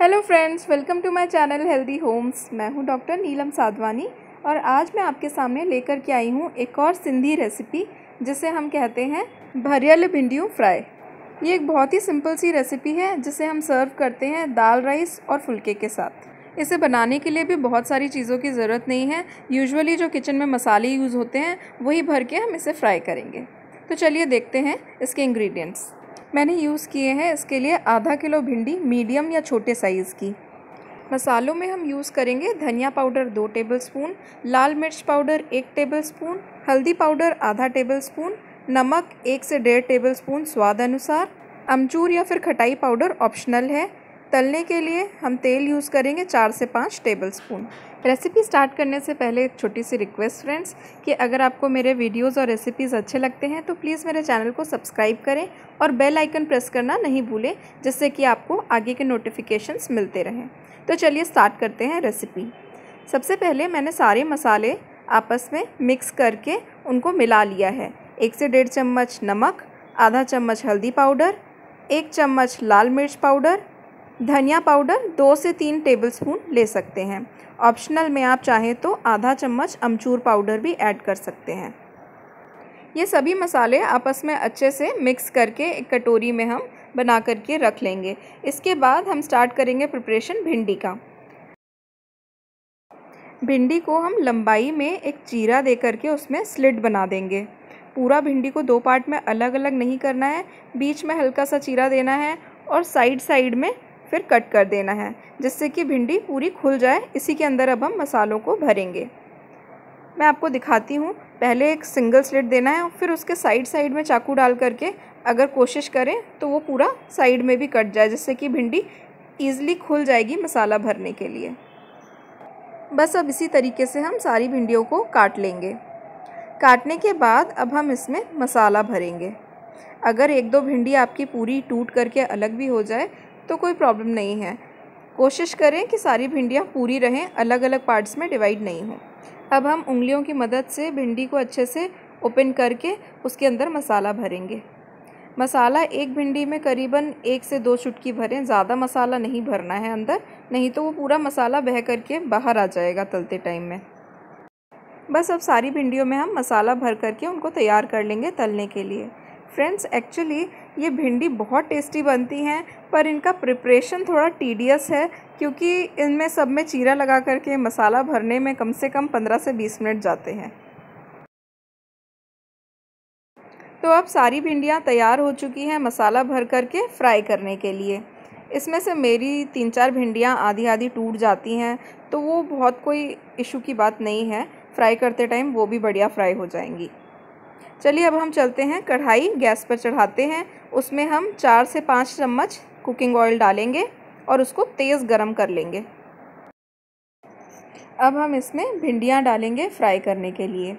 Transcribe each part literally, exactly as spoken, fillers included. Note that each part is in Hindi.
Hello friends, welcome to my channel healthy homes. मैं हूं डॉक्टर नीलम साधवानी और आज मैं आपके सामने लेकर के आई हूं एक और सिंधी रेसिपी जिसे हम कहते हैं भरियल भिंडियों फ्राई। ये एक बहुत ही सिंपल सी रेसिपी है जिसे हम सर्व करते हैं दाल, राइस और फुल्के के साथ। इसे बनाने के लिए भी बहुत सारी चीज़ों की ज़रूरत नहीं है। यूजुअली जो किचन में मसाले यूज़ होते हैं वही भर के हम इसे फ्राई करेंगे। तो चलिए देखते हैं इसके इंग्रेडिएंट्स। मैंने यूज़ किए हैं इसके लिए आधा किलो भिंडी मीडियम या छोटे साइज़ की। मसालों में हम यूज़ करेंगे धनिया पाउडर दो टेबलस्पून, लाल मिर्च पाउडर एक टेबलस्पून, हल्दी पाउडर आधा टेबलस्पून, नमक एक से डेढ़ टेबलस्पून स्वाद अनुसार, अमचूर या फिर खटाई पाउडर ऑप्शनल है। तलने के लिए हम तेल यूज़ करेंगे चार से पाँच टेबलस्पून। रेसिपी स्टार्ट करने से पहले एक छोटी सी रिक्वेस्ट फ्रेंड्स कि अगर आपको मेरे वीडियोस और रेसिपीज़ अच्छे लगते हैं तो प्लीज़ मेरे चैनल को सब्सक्राइब करें और बेल आइकन प्रेस करना नहीं भूलें, जिससे कि आपको आगे के नोटिफिकेशंस मिलते रहें। तो चलिए स्टार्ट करते हैं रेसिपी। सबसे पहले मैंने सारे मसाले आपस में मिक्स करके उनको मिला लिया है। एक से डेढ़ चम्मच नमक, आधा चम्मच हल्दी पाउडर, एक चम्मच लाल मिर्च पाउडर, धनिया पाउडर दो से तीन टेबलस्पून ले सकते हैं। ऑप्शनल में आप चाहें तो आधा चम्मच अमचूर पाउडर भी ऐड कर सकते हैं। ये सभी मसाले आपस में अच्छे से मिक्स करके एक कटोरी में हम बना करके रख लेंगे। इसके बाद हम स्टार्ट करेंगे प्रिपरेशन भिंडी का। भिंडी को हम लंबाई में एक चीरा दे करके उसमें स्लिट बना देंगे। पूरा भिंडी को दो पार्ट में अलग अलग नहीं करना है, बीच में हल्का सा चीरा देना है और साइड साइड में फिर कट कर देना है, जिससे कि भिंडी पूरी खुल जाए। इसी के अंदर अब हम मसालों को भरेंगे। मैं आपको दिखाती हूँ। पहले एक सिंगल स्लिट देना है, फिर उसके साइड साइड में चाकू डाल करके अगर कोशिश करें तो वो पूरा साइड में भी कट जाए, जिससे कि भिंडी ईज़िली खुल जाएगी मसाला भरने के लिए। बस अब इसी तरीके से हम सारी भिंडियों को काट लेंगे। काटने के बाद अब हम इसमें मसाला भरेंगे। अगर एक दो भिंडी आपकी पूरी टूट करके अलग भी हो जाए तो कोई प्रॉब्लम नहीं है। कोशिश करें कि सारी भिंडियाँ पूरी रहें, अलग अलग पार्ट्स में डिवाइड नहीं हो। अब हम उंगलियों की मदद से भिंडी को अच्छे से ओपन करके उसके अंदर मसाला भरेंगे। मसाला एक भिंडी में करीबन एक से दो चुटकी भरें, ज़्यादा मसाला नहीं भरना है अंदर, नहीं तो वो पूरा मसाला बह करके बाहर आ जाएगा तलते टाइम में। बस अब सारी भिंडियों में हम मसाला भर करके उनको तैयार कर लेंगे तलने के लिए। फ्रेंड्स, एक्चुअली ये भिंडी बहुत टेस्टी बनती हैं, पर इनका प्रिपरेशन थोड़ा टीडियस है, क्योंकि इनमें सब में चीरा लगा करके मसाला भरने में कम से कम पंद्रह से बीस मिनट जाते हैं। तो अब सारी भिंडियाँ तैयार हो चुकी हैं मसाला भर करके फ्राई करने के लिए। इसमें से मेरी तीन चार भिंडियाँ आधी आधी टूट जाती हैं, तो वो बहुत कोई इशू की बात नहीं है। फ्राई करते टाइम वो भी बढ़िया फ्राई हो जाएंगी। चलिए अब हम चलते हैं, कढ़ाई गैस पर चढ़ाते हैं। उसमें हम चार से पाँच चम्मच कुकिंग ऑयल डालेंगे और उसको तेज़ गरम कर लेंगे। अब हम इसमें भिंडियाँ डालेंगे फ्राई करने के लिए।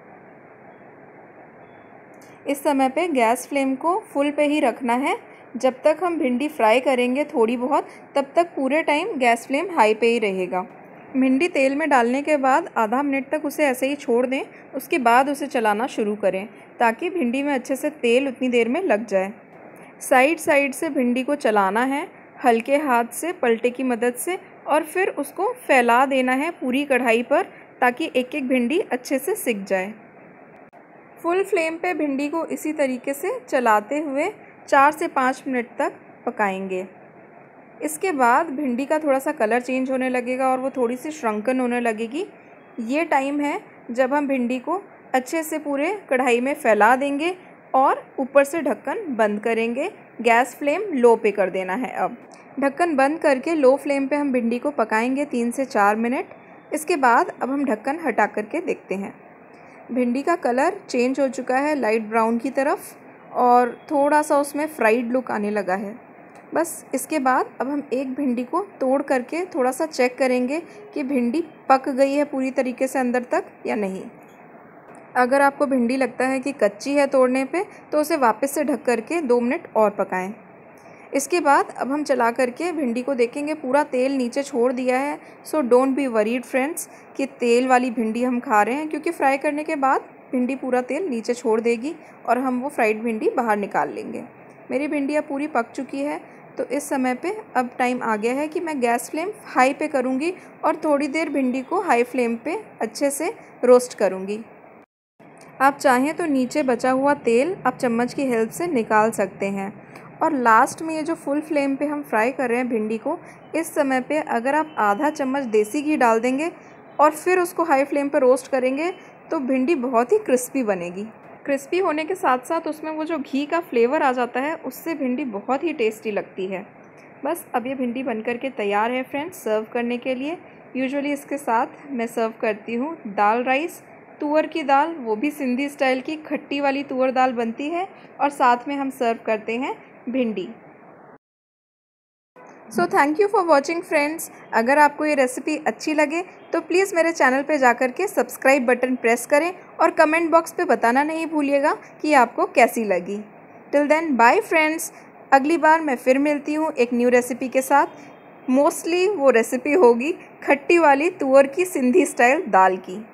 इस समय पे गैस फ्लेम को फुल पे ही रखना है। जब तक हम भिंडी फ्राई करेंगे थोड़ी बहुत, तब तक पूरे टाइम गैस फ्लेम हाई पे ही रहेगा। भिंडी तेल में डालने के बाद आधा मिनट तक उसे ऐसे ही छोड़ दें। उसके बाद उसे चलाना शुरू करें ताकि भिंडी में अच्छे से तेल उतनी देर में लग जाए। साइड साइड से भिंडी को चलाना है, हल्के हाथ से पलटे की मदद से, और फिर उसको फैला देना है पूरी कढ़ाई पर, ताकि एक एक भिंडी अच्छे से सिक जाए। फुल फ्लेम पे भिंडी को इसी तरीके से चलाते हुए चार से पाँच मिनट तक पकाएंगे। इसके बाद भिंडी का थोड़ा सा कलर चेंज होने लगेगा और वो थोड़ी सी श्रंकन होने लगेगी। ये टाइम है जब हम भिंडी को अच्छे से पूरे कढ़ाई में फैला देंगे और ऊपर से ढक्कन बंद करेंगे। गैस फ्लेम लो पे कर देना है। अब ढक्कन बंद करके लो फ्लेम पे हम भिंडी को पकाएंगे तीन से चार मिनट। इसके बाद अब हम ढक्कन हटा करके देखते हैं। भिंडी का कलर चेंज हो चुका है लाइट ब्राउन की तरफ, और थोड़ा सा उसमें फ्राइड लुक आने लगा है। बस इसके बाद अब हम एक भिंडी को तोड़ करके थोड़ा सा चेक करेंगे कि भिंडी पक गई है पूरी तरीके से अंदर तक या नहीं। अगर आपको भिंडी लगता है कि कच्ची है तोड़ने पे, तो उसे वापस से ढक करके दो मिनट और पकाएं। इसके बाद अब हम चला करके भिंडी को देखेंगे, पूरा तेल नीचे छोड़ दिया है। So don't be worried friends कि तेल वाली भिंडी हम खा रहे हैं, क्योंकि फ्राई करने के बाद भिंडी पूरा तेल नीचे छोड़ देगी और हम वो फ्राइड भिंडी बाहर निकाल लेंगे। मेरी भिंडियाँ पूरी पक चुकी है। तो इस समय पे अब टाइम आ गया है कि मैं गैस फ्लेम हाई पे करूँगी और थोड़ी देर भिंडी को हाई फ्लेम पे अच्छे से रोस्ट करूँगी। आप चाहें तो नीचे बचा हुआ तेल आप चम्मच की हेल्प से निकाल सकते हैं। और लास्ट में ये जो फुल फ्लेम पे हम फ्राई कर रहे हैं भिंडी को, इस समय पे अगर आप आधा चम्मच देसी घी डाल देंगे और फिर उसको हाई फ्लेम पर रोस्ट करेंगे तो भिंडी बहुत ही क्रिस्पी बनेगी। क्रिस्पी होने के साथ साथ उसमें वो जो घी का फ्लेवर आ जाता है, उससे भिंडी बहुत ही टेस्टी लगती है। बस अब ये भिंडी बनकर के तैयार है फ्रेंड्स सर्व करने के लिए। यूजुअली इसके साथ मैं सर्व करती हूँ दाल राइस, तुअर की दाल, वो भी सिंधी स्टाइल की खट्टी वाली तुअर दाल बनती है, और साथ में हम सर्व करते हैं भिंडी। So thank you for watching friends. अगर आपको ये रेसिपी अच्छी लगे तो प्लीज़ मेरे चैनल पे जाकर के सब्सक्राइब बटन प्रेस करें और कमेंट बॉक्स पे बताना नहीं भूलिएगा कि आपको कैसी लगी। टिल देन बाय फ्रेंड्स, अगली बार मैं फिर मिलती हूँ एक न्यू रेसिपी के साथ। मोस्टली वो रेसिपी होगी खट्टी वाली तुअर की सिंधी स्टाइल दाल की।